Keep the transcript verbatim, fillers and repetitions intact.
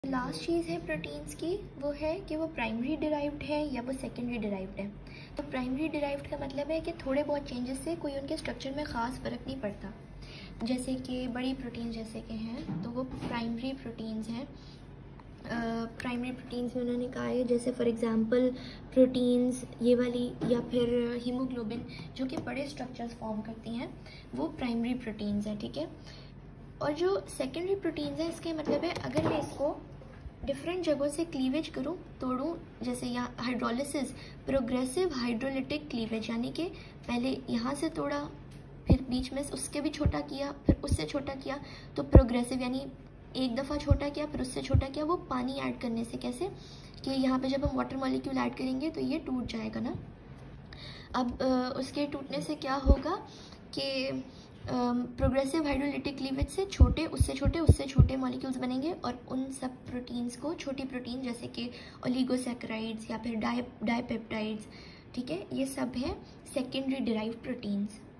Last चीज़ है proteins की, वो है कि वो प्राइमरी डिराइव्ड है या वो सेकेंडरी डिराइव्ड है। तो प्राइमरी डिराइव्ड का मतलब है कि थोड़े बहुत चेंजेस से कोई उनके स्ट्रक्चर में ख़ास फ़र्क नहीं पड़ता। जैसे कि बड़ी प्रोटीन जैसे कि हैं तो वो प्राइमरी प्रोटीन्स हैं। प्राइमरी प्रोटीन्स में उन्होंने कहा है, जैसे फॉर एग्जांपल प्रोटीन्स ये वाली या फिर हीमोग्लोबिन जो कि बड़े स्ट्रक्चर्स फॉर्म करती हैं, वो प्राइमरी प्रोटीन्स हैं, ठीक है। और जो सेकेंडरी प्रोटीन्स हैं, इसके मतलब है अगर मैं इसको डिफरेंट जगहों से क्लीवेज करूं, तोड़ूं, जैसे यहाँ हाइड्रोलिसिस, प्रोग्रेसिव हाइड्रोलिटिक क्लीवेज, यानी कि पहले यहाँ से तोड़ा, फिर बीच में उसके भी छोटा किया, फिर उससे छोटा किया, तो प्रोग्रेसिव यानी एक दफ़ा छोटा किया फिर उससे छोटा किया। वो पानी ऐड करने से, कैसे कि यहाँ पे जब हम वाटर मॉलिक्यूल ऐड करेंगे तो ये टूट जाएगा ना। अब उसके टूटने से क्या होगा कि प्रोग्रेसिव हाइड्रोलिटिक क्लीवेज से छोटे, उससे छोटे, उससे छोटे मॉलिक्यूल्स बनेंगे और उन सब प्रोटीन्स को, छोटी प्रोटीन जैसे कि ओलिगोसैकेराइड्स या फिर डाई डाईपेप्टाइड्स, ठीक है, ये सब है सेकेंडरी डिराइव्ड प्रोटीन्स।